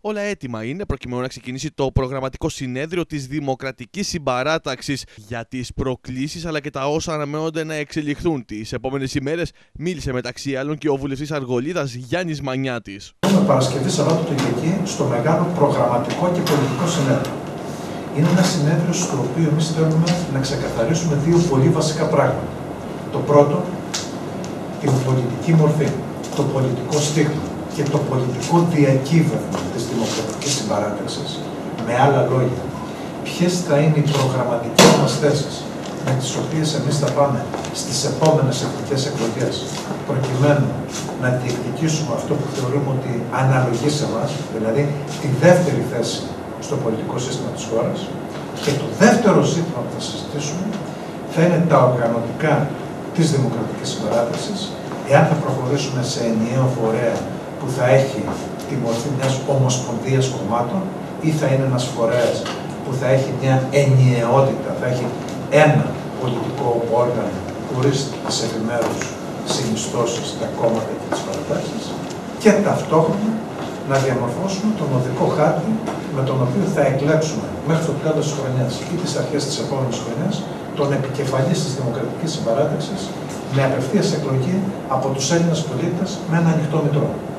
Όλα έτοιμα είναι προκειμένου να ξεκινήσει το προγραμματικό συνέδριο της Δημοκρατικής Συμπαράταξης για τις προκλήσεις αλλά και τα όσα αναμένονται να εξελιχθούν τις επόμενες ημέρες. Μίλησε μεταξύ άλλων και ο βουλευτής Αργολίδας Γιάννης Μανιάτης. Παρασκευή, Σαββάτο, Κυριακή στο μεγάλο προγραμματικό και πολιτικό συνέδριο. Είναι ένα συνέδριο στο οποίο εμείς θέλουμε να ξεκαθαρίσουμε δύο πολύ βασικά πράγματα. Το πρώτο, την πολιτική μορφή, το πολιτικό στίγμα και το πολιτικό διακύβευμα της Δημοκρατικής Συμπαράταξης. Με άλλα λόγια, ποιες θα είναι οι προγραμματικές μας θέσεις με τις οποίες εμείς θα πάμε στις επόμενες εθνικές εκλογές, προκειμένου να διεκδικήσουμε αυτό που θεωρούμε ότι αναλογεί σε εμάς, δηλαδή τη δεύτερη θέση στο πολιτικό σύστημα της χώρας. Και το δεύτερο ζήτημα που θα συζητήσουμε θα είναι τα οργανωτικά της Δημοκρατικής Συμπαράταξης, εάν θα προχωρήσουμε σε ενιαίο φορέα που θα έχει τη μορφή μιας ομοσπονδίας κομμάτων ή θα είναι ένας φορέας που θα έχει μια ενιαιότητα, θα έχει ένα πολιτικό όργανο χωρίς τις επιμέρους συνιστώσεις, τα κόμματα και τις παρατάξεις, και ταυτόχρονα να διαμορφώσουμε τον οδικό χάρτη με τον οποίο θα εκλέξουμε μέχρι το τέλος της χρονιάς ή τις αρχές της επόμενης χρονιάς τον επικεφαλής της Δημοκρατικής Συμπαράταξης με απευθείας εκλογή από τους Έλληνες πολίτες με ένα ανοιχτό μητρό.